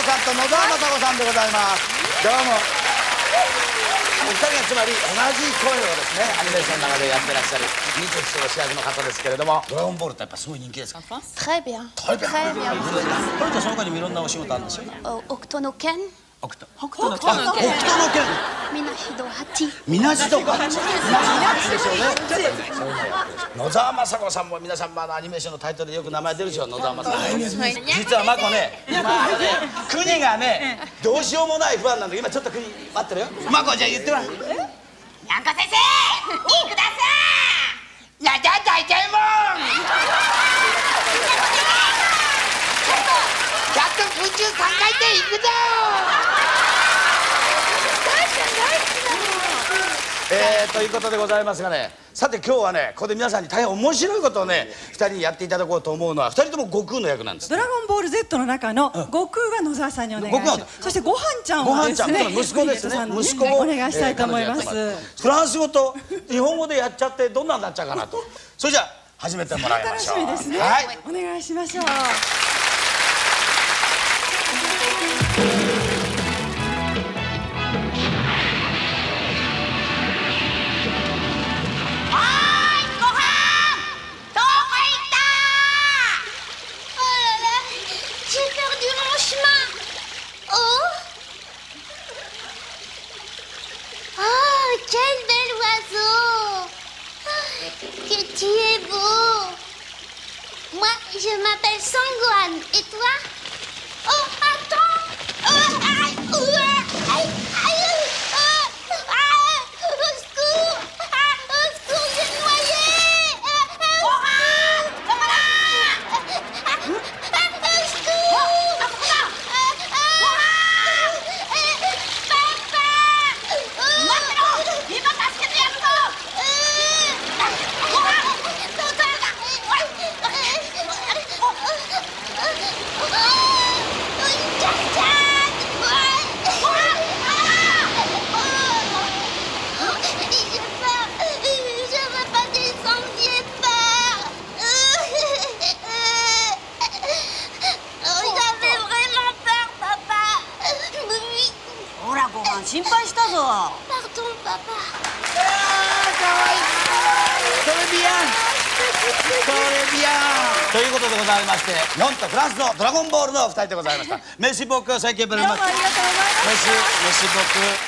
さんと野沢雅子さんでございます。どうも。お二人がつまり同じ声をですね、アニメーションの中でやってらっしゃる二十四の主役の方ですけれども、ドラゴンボールってやっぱすごい人気ですか？ Très bien. Très bien. Très bien. これとその他にもいろんなお仕事あるんですよ。 北斗の拳。 北斗の拳。 みなしどはち。 みなしとか。みなしでしょうね。野沢雅子さんも皆さんアニメーションのタイトルでよく名前出るでしょ。野沢雅子。実はマコね、今国がねどうしようもない不安なんで今ちょっと国待ってるよ。マコじゃあ言ってごらん。 にゃんこ先生、いください。やだだいたいもん。ちゃんと空中3回転いくぞ。 ということでございますがね、さて今日はねここで皆さんに大変面白いことをね2人にやっていただこうと思うのは、2人とも悟空の役なんです。 ドラゴンボール Z の中の悟空は野沢さんにお願いします。そしてごはんちゃんはですね、 息子ですね。息子をお願いしたいと思います。 フランス語と日本語でやっちゃってどんなになっちゃうかなと。それじゃあ始めてもらいましょう。 楽しみですね。 はい、 お願いしましょう。 Quel bel oiseau! Que tu es beau! Moi, je m'appelle Sangohan. Et toi? Oh, attends! Aïe! Aïe! Aïe! Au secours! Au secours, j'ai noyé! Au 心配したぞ。 Pardon, papa. ということでございまして、日本とフランスのドラゴンボールの2人でございました。メシボック、最近ブルーマッチ。 どうもありがとうございました。 メシボック。